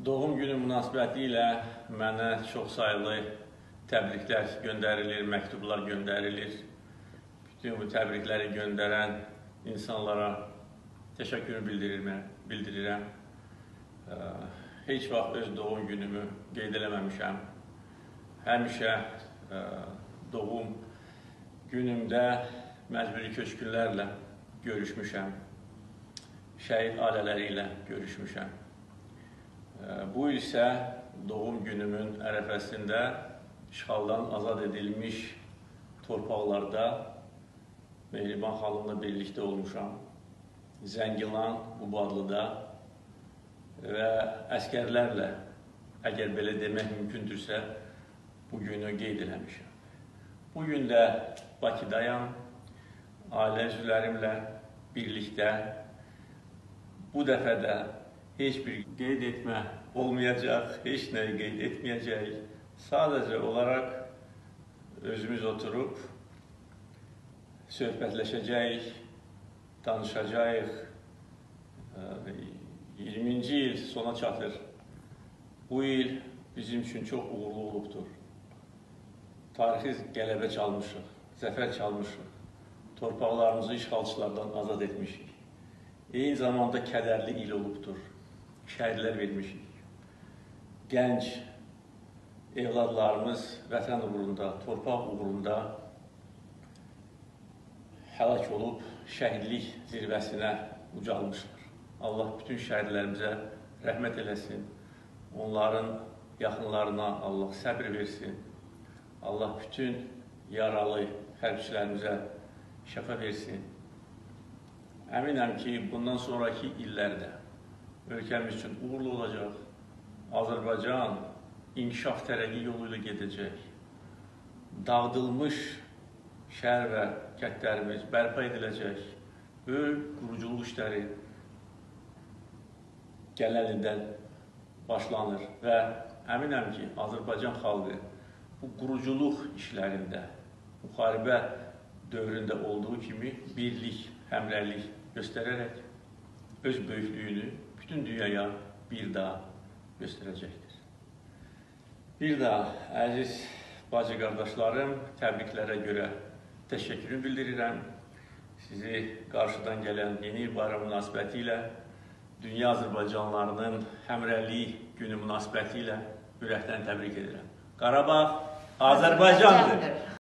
Doğum günü münasibətilə mənə çox sayılı təbriklər göndərilir, məktublar göndərilir. Bütün bu təbrikləri göndərən insanlara təşəkkür bildirirəm. Heç vaxt öz doğum günümü qeyd eləməmişəm. Həmişə doğum günümdə məcburi köçkünlərlə görüşmüşəm. Şəhid ailələri ilə görüşmüşəm. Bu il isə doğum günümün ərəfəsində işğaldan azad edilmiş torpaqlarda Mehriban xanımla birlikdə olmuşam. Zəngilan, Qubadlıda və əskərlərlə, əgər belə demək mümkündürsə, bu günü qeyd eləmişəm. Bugün də Bakıdayam, ailə üzvlərimlə birlikdə. Bu dəfə də heç bir qeyd etmə olmayacaq, heç nəyi qeyd etməyəcək. Sadəcə olaraq özümüz oturub söhbətləşəcəyik, danışacağıq. 20-ci il sona çatır. Bu il bizim üçün çox uğurlu olubdur. Tarixi qələbə çalmışıq, zəfər çalmışıq. Torpaqlarımızı işğalçılardan azad etmişik. Eyni zamanda kədərli il olubdur. Şəhidlər vermişik. Gənc evladlarımız vətən uğrunda, torpaq uğrunda həlak olub şəhidlik zirvəsinə ucalmışlar. Allah bütün şəhidlərimizə rəhmət eləsin. Onların yaxınlarına Allah səbr versin. Allah bütün yaralı hərbçilərimizə şəfa versin. Əminəm ki, bundan sonraki illərdə ölkəmiz üçün uğurlu olacaq. Azərbaycan inkişaf tərəqqi yolu ilə gedəcək. Dağıdılmış şəhər və kəndlərimiz bərpa ediləcək. Böyük quruculuq işləri gələn ildən başlanır və əminəm ki, Azərbaycan xalqı bu quruculuq işlərində, müharibə dövründə olduğu kimi birlik, həmrəylik göstərərək öz böyüklüyünü bütün dünyaya bir daha göstərəcəkdir. Bir daha əziz bacı qardaşlarım, təbriklərə görə təşəkkürümü bildirirəm. Sizi qarşıdan gələn yeni il bayramı münasibəti ilə, dünya Azərbaycanlarının həmrəylik günü münasibəti ilə ürəkdən təbrik edirəm. Qarabağ Azərbaycandır.